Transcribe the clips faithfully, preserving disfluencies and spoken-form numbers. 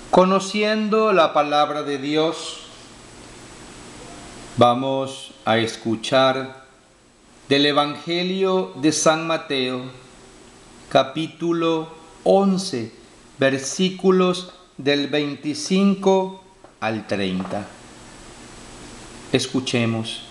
Conociendo la palabra de Dios, vamos a escuchar del Evangelio de San Mateo, capítulo once, versículos del veinticinco al treinta. Escuchemos.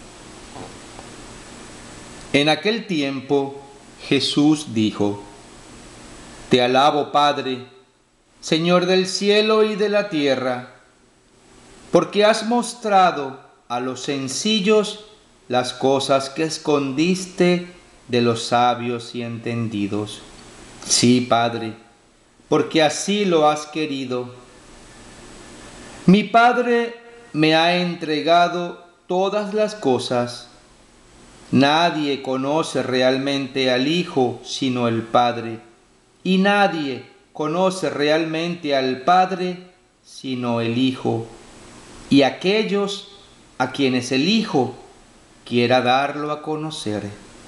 En aquel tiempo Jesús dijo: Te alabo, Padre, Señor del cielo y de la tierra, porque has mostrado a los sencillos las cosas que escondiste de los sabios y entendidos. Sí, Padre, porque así lo has querido. Mi Padre me ha entregado todas las cosas. Nadie conoce realmente al Hijo sino el Padre, y nadie conoce realmente al Padre sino el Hijo, y aquellos a quienes el Hijo quiera darlo a conocer.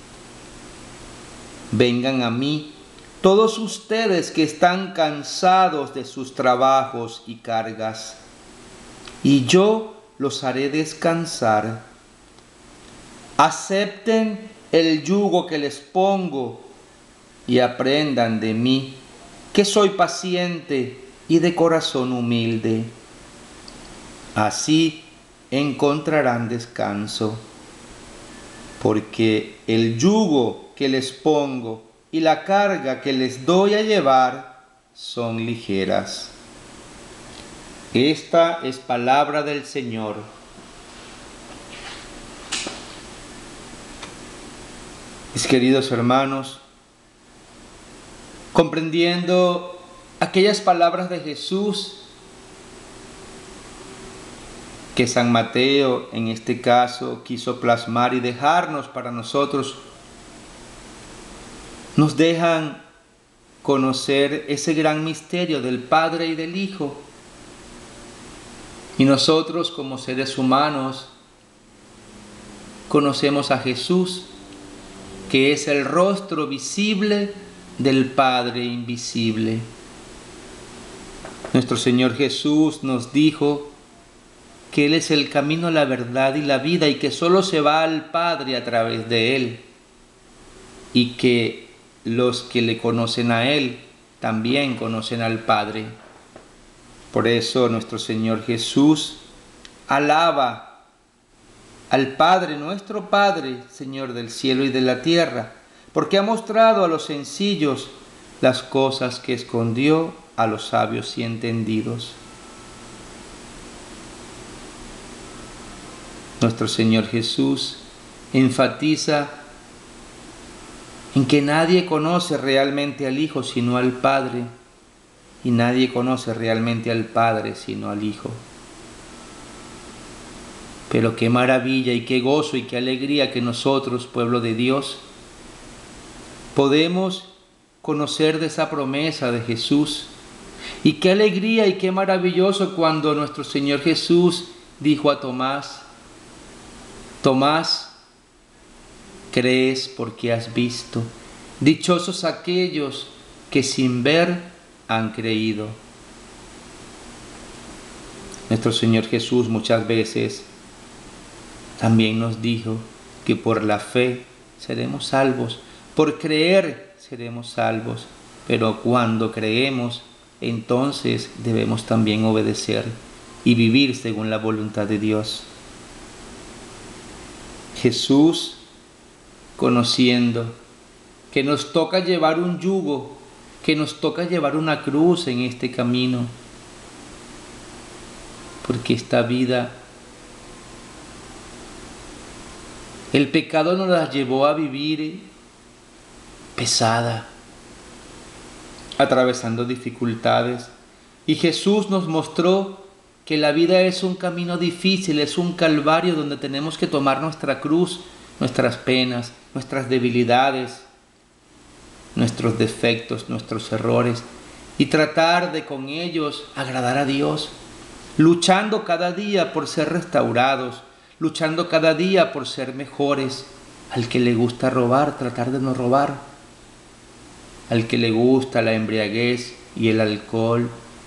Vengan a mí todos ustedes que están cansados de sus trabajos y cargas, y yo los haré descansar. Acepten el yugo que les pongo y aprendan de mí, que soy paciente y de corazón humilde. Así encontrarán descanso, porque el yugo que les pongo y la carga que les doy a llevar son ligeras. Esta es palabra del Señor. Mis queridos hermanos, comprendiendo aquellas palabras de Jesús que San Mateo en este caso quiso plasmar y dejarnos para nosotros, nos dejan conocer ese gran misterio del Padre y del Hijo. Y nosotros como seres humanos conocemos a Jesús, que es el rostro visible del Padre invisible. Nuestro Señor Jesús nos dijo que Él es el camino, la verdad y la vida, y que solo se va al Padre a través de Él, y que los que le conocen a Él también conocen al Padre. Por eso nuestro Señor Jesús alaba al Padre, nuestro Padre, Señor del cielo y de la tierra, porque ha mostrado a los sencillos las cosas que escondió a los sabios y entendidos. Nuestro Señor Jesús enfatiza en que nadie conoce realmente al Hijo sino al Padre, y nadie conoce realmente al Padre sino al Hijo. Pero qué maravilla y qué gozo y qué alegría que nosotros, pueblo de Dios, podemos conocer de esa promesa de Jesús. Y qué alegría y qué maravilloso cuando nuestro Señor Jesús dijo a Tomás: Tomás, crees porque has visto. Dichosos aquellos que sin ver han creído. Nuestro Señor Jesús muchas veces también nos dijo que por la fe seremos salvos, por creer seremos salvos, pero cuando creemos, entonces debemos también obedecer y vivir según la voluntad de Dios. Jesús, conociendo que nos toca llevar un yugo, que nos toca llevar una cruz en este camino, porque esta vida, el pecado nos la llevó a vivir pesada, atravesando dificultades. Y Jesús nos mostró que la vida es un camino difícil, es un calvario donde tenemos que tomar nuestra cruz, nuestras penas, nuestras debilidades, nuestros defectos, nuestros errores, y tratar de con ellos agradar a Dios, luchando cada día por ser restaurados, luchando cada día por ser mejores. Al que le gusta robar, tratar de no robar. Al que le gusta la embriaguez y el alcohol,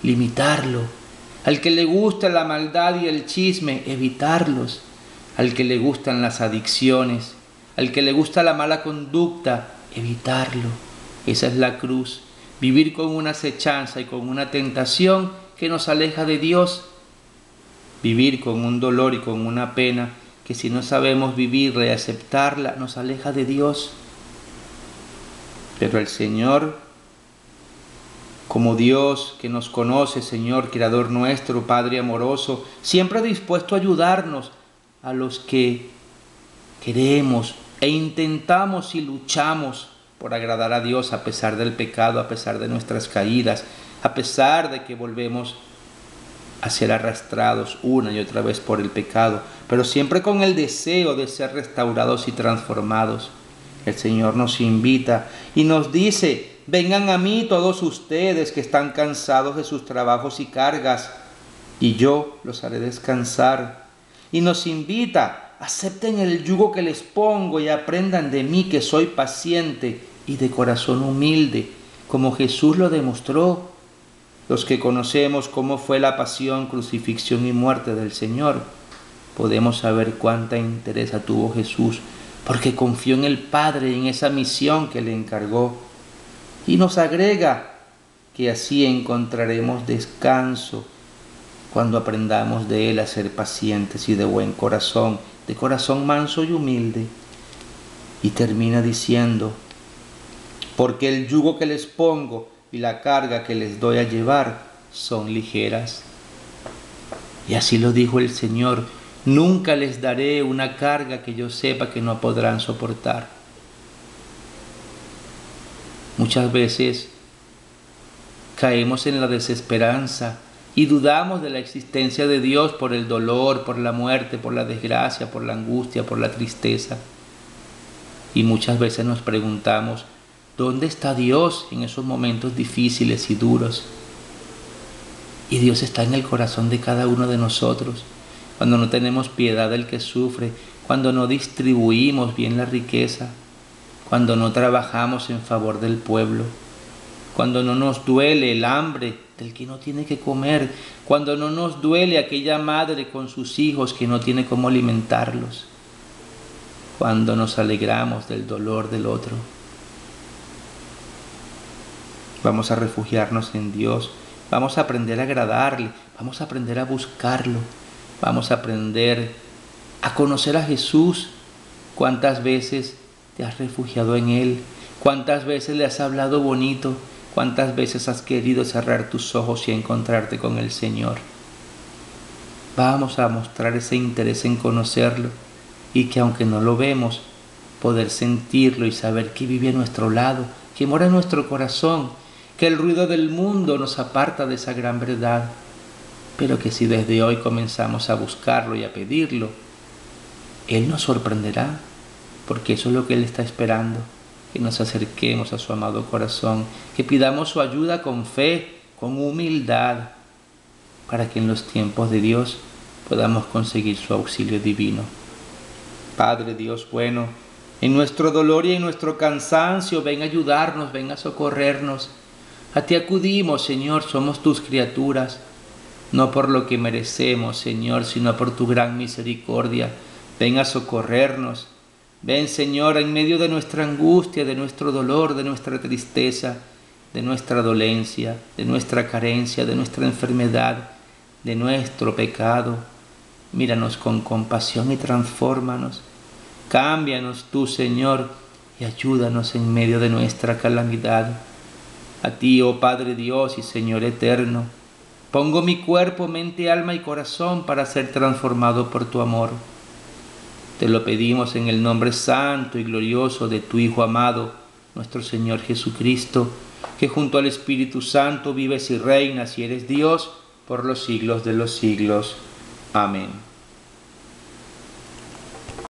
limitarlo. Al que le gusta la maldad y el chisme, evitarlos. Al que le gustan las adicciones, al que le gusta la mala conducta, evitarlo. Esa es la cruz. Vivir con una acechanza y con una tentación que nos aleja de Dios. Vivir con un dolor y con una pena que si no sabemos vivirla y aceptarla, nos aleja de Dios. Pero el Señor, como Dios que nos conoce, Señor, Creador nuestro, Padre amoroso, siempre dispuesto a ayudarnos a los que queremos e intentamos y luchamos por agradar a Dios a pesar del pecado, a pesar de nuestras caídas, a pesar de que volvemos a ser arrastrados una y otra vez por el pecado, pero siempre con el deseo de ser restaurados y transformados. El Señor nos invita y nos dice: vengan a mí todos ustedes que están cansados de sus trabajos y cargas, y yo los haré descansar. Y nos invita: acepten el yugo que les pongo y aprendan de mí, que soy paciente y de corazón humilde, como Jesús lo demostró. Los que conocemos cómo fue la pasión, crucifixión y muerte del Señor, podemos saber cuánta interés tuvo Jesús, porque confió en el Padre y en esa misión que le encargó. Y nos agrega que así encontraremos descanso cuando aprendamos de Él a ser pacientes y de buen corazón, de corazón manso y humilde. Y termina diciendo: porque el yugo que les pongo y la carga que les doy a llevar son ligeras. Y así lo dijo el Señor: nunca les daré una carga que yo sepa que no podrán soportar. Muchas veces caemos en la desesperanza y dudamos de la existencia de Dios por el dolor, por la muerte, por la desgracia, por la angustia, por la tristeza. Y muchas veces nos preguntamos: ¿dónde está Dios en esos momentos difíciles y duros? Y Dios está en el corazón de cada uno de nosotros. Cuando no tenemos piedad del que sufre, cuando no distribuimos bien la riqueza, cuando no trabajamos en favor del pueblo, cuando no nos duele el hambre del que no tiene que comer, cuando no nos duele aquella madre con sus hijos que no tiene cómo alimentarlos, cuando nos alegramos del dolor del otro. Vamos a refugiarnos en Dios, vamos a aprender a agradarle, vamos a aprender a buscarlo, vamos a aprender a conocer a Jesús. ¿Cuántas veces te has refugiado en Él? ¿Cuántas veces le has hablado bonito? ¿Cuántas veces has querido cerrar tus ojos y encontrarte con el Señor? Vamos a mostrar ese interés en conocerlo y que aunque no lo vemos, poder sentirlo y saber que vive a nuestro lado, que mora en nuestro corazón, que el ruido del mundo nos aparta de esa gran verdad, pero que si desde hoy comenzamos a buscarlo y a pedirlo, Él nos sorprenderá, porque eso es lo que Él está esperando, que nos acerquemos a su amado corazón, que pidamos su ayuda con fe, con humildad, para que en los tiempos de Dios podamos conseguir su auxilio divino. Padre Dios bueno, en nuestro dolor y en nuestro cansancio, ven a ayudarnos, ven a socorrernos. A ti acudimos, Señor, somos tus criaturas, no por lo que merecemos, Señor, sino por tu gran misericordia. Ven a socorrernos. Ven, Señor, en medio de nuestra angustia, de nuestro dolor, de nuestra tristeza, de nuestra dolencia, de nuestra carencia, de nuestra enfermedad, de nuestro pecado. Míranos con compasión y transfórmanos. Cámbianos tú, Señor, y ayúdanos en medio de nuestra calamidad. A ti, oh Padre Dios y Señor eterno, pongo mi cuerpo, mente, alma y corazón para ser transformado por tu amor. Te lo pedimos en el nombre santo y glorioso de tu Hijo amado, nuestro Señor Jesucristo, que junto al Espíritu Santo vives y reinas y eres Dios por los siglos de los siglos. Amén.